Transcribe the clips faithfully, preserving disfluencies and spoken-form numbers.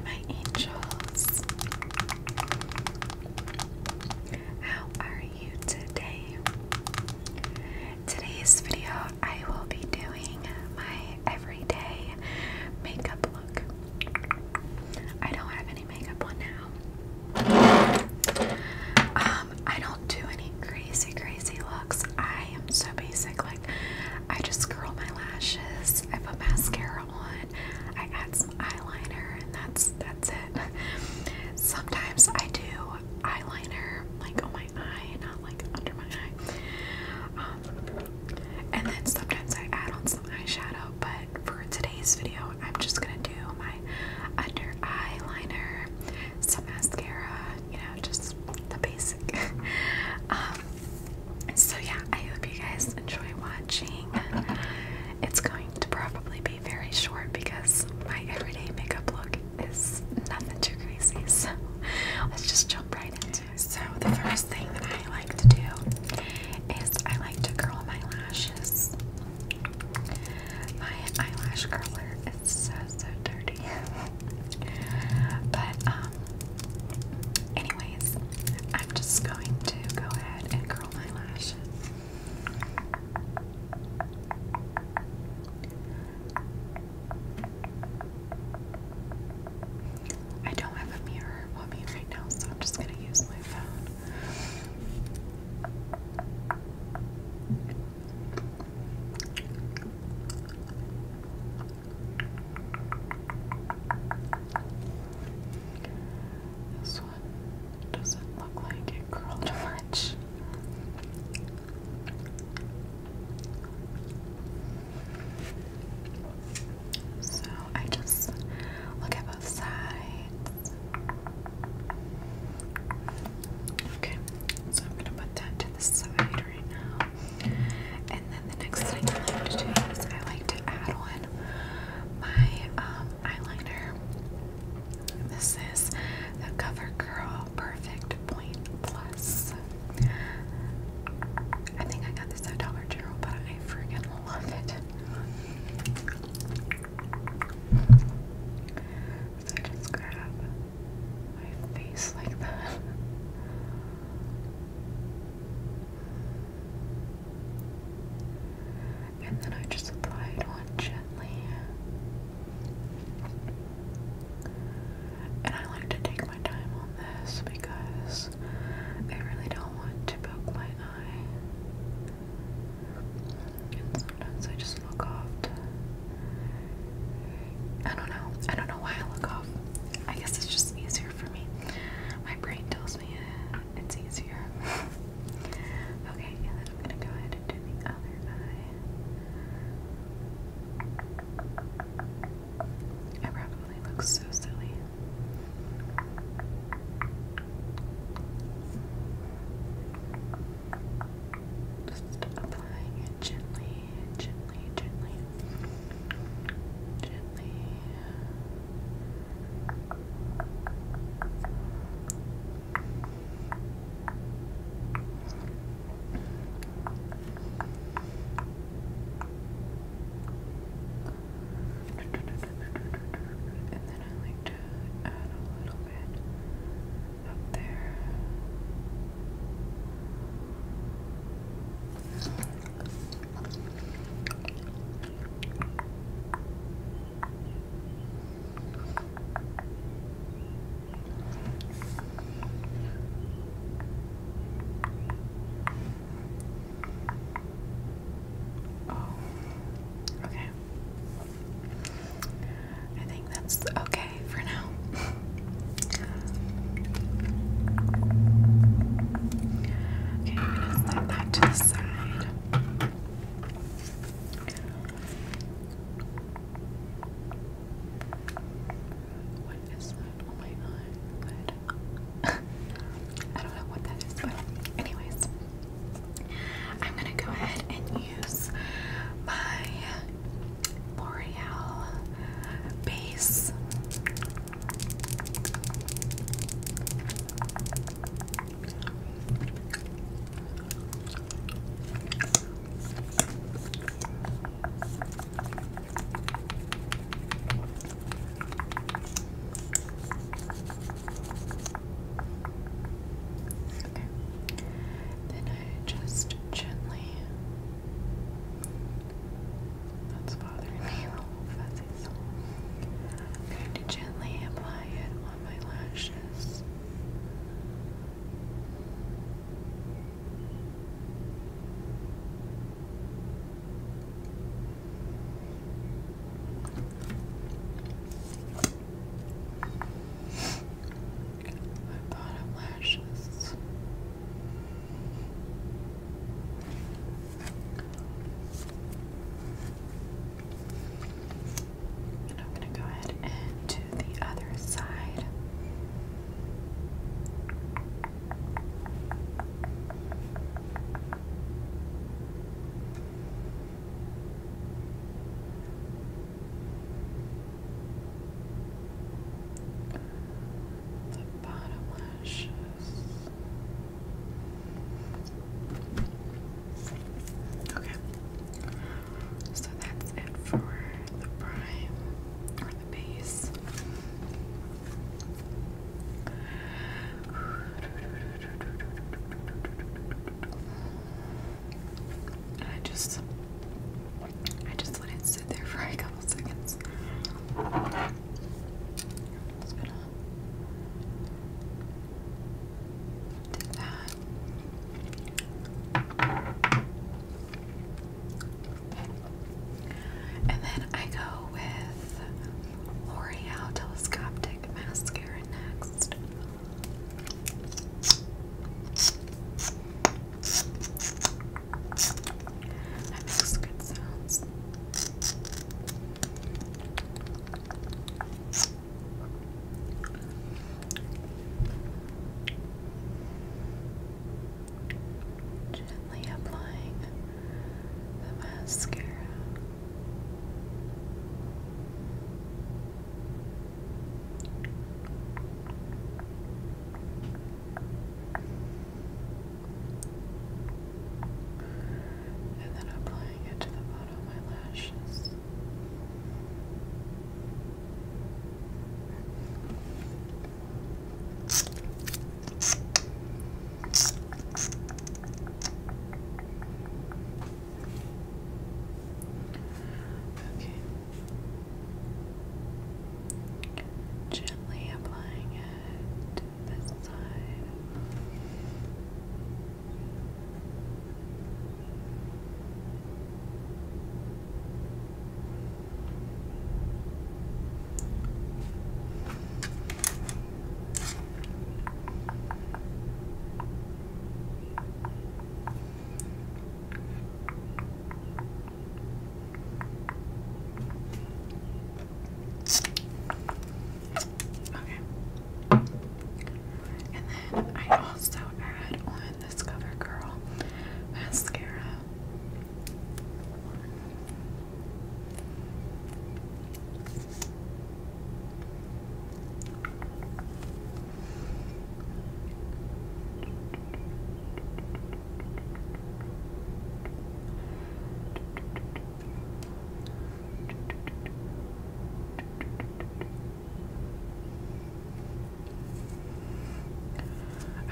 my angels. How are you today? Today's video, I will be doing my everyday makeup look. I don't have any makeup on now. Um, I don't do any crazy, crazy looks. I am so basic. Like, I just curl my lashes, I put mascara on, I add some eyeliner, and that's that's it.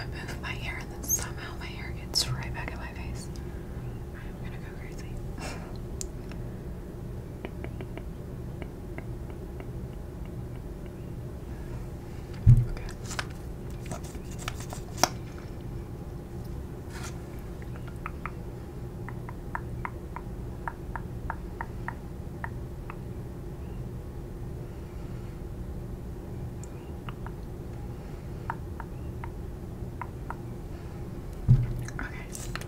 to move my hair and then somehow my hair gets right back in my face. I'm gonna go crazy. Okay.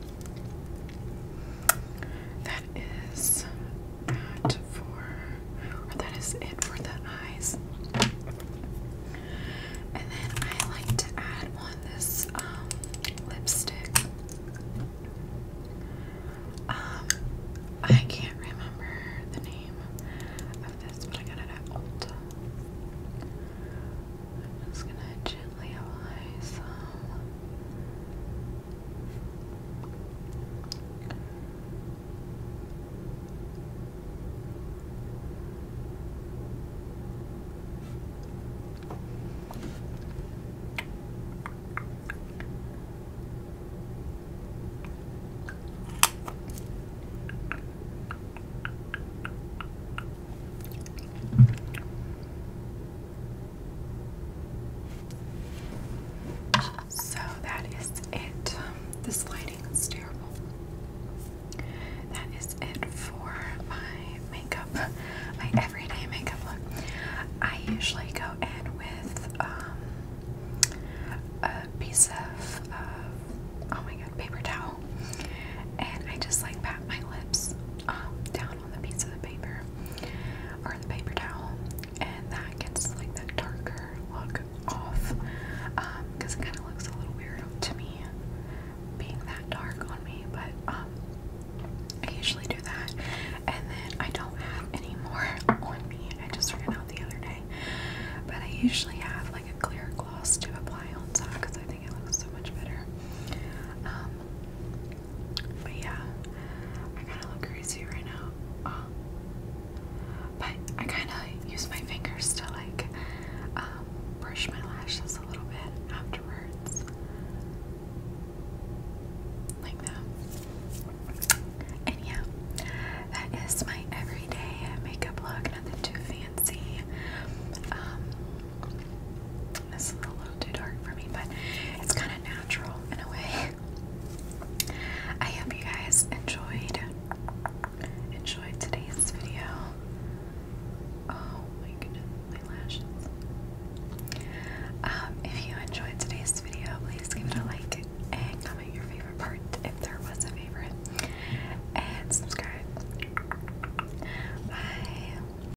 That is that for, or that is it for the eyes. And then I like to add on this um, lipstick. Um, I can't remember the name of this, but I got it at Ulta. I'm just gonna gently apply some. So that is it. This lighting is terrible. That is it for my makeup, my everyday makeup look. I usually go in with um, a piece of, uh, oh my god, paper towel, and I just like pat my lips um, down on the piece of the paper or the paper towel, and that gets like that darker look off, because um, it kind of looks a little weird to me being that dark on me, but um, I usually do that. And then I don't have any more on me. I just ran out the other day, but I usually